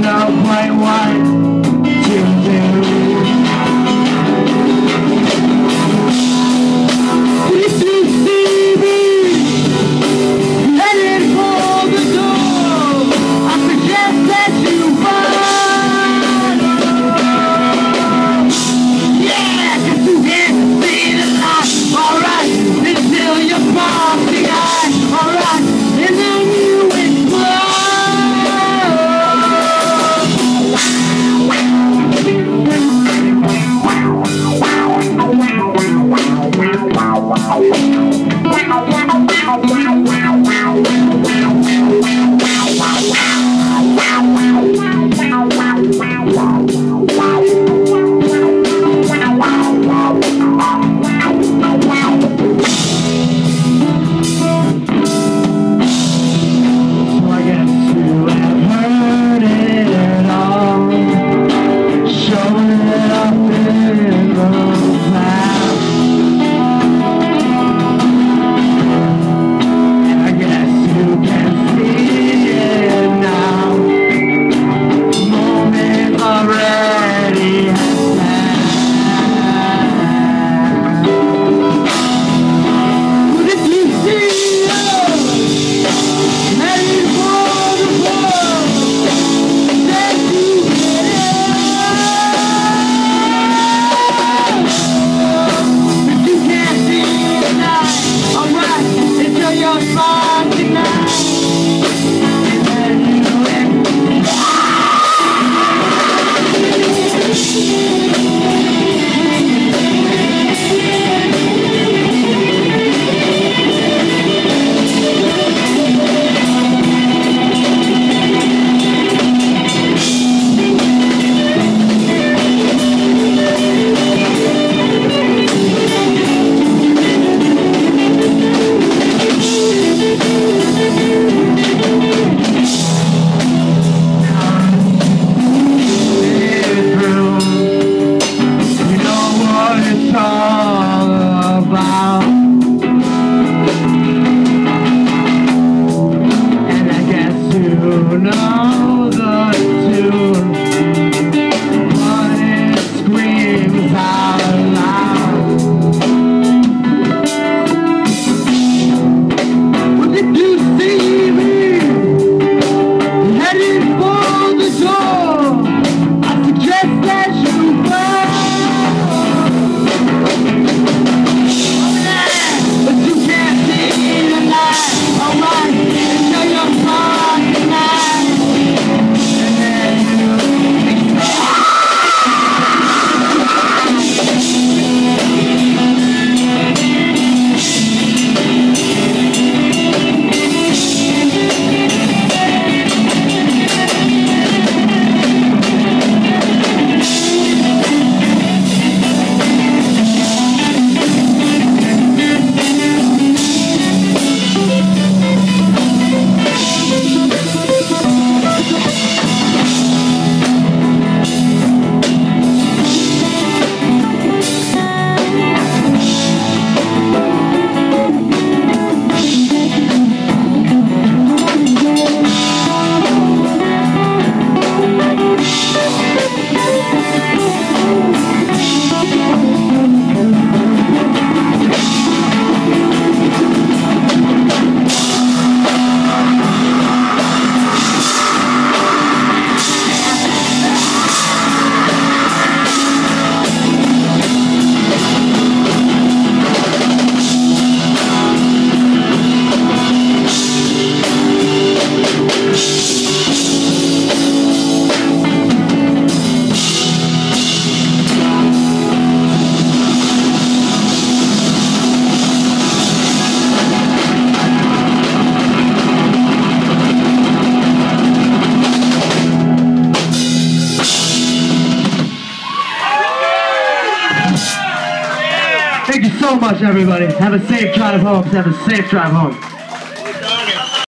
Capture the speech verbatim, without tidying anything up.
know quite what to do. If you see me headed for the door, I suggest that you run. Yeah, 'cause you can't see the light, alright, until you cross the eye, alright, and then you explode. Know the tune, but it screams out loud. Well, did you see me headed for the door? I suggest that you go. But you can't see the light, alright, until you're far tonight. Thank you so much, everybody. Have a safe drive home. Have a safe drive home.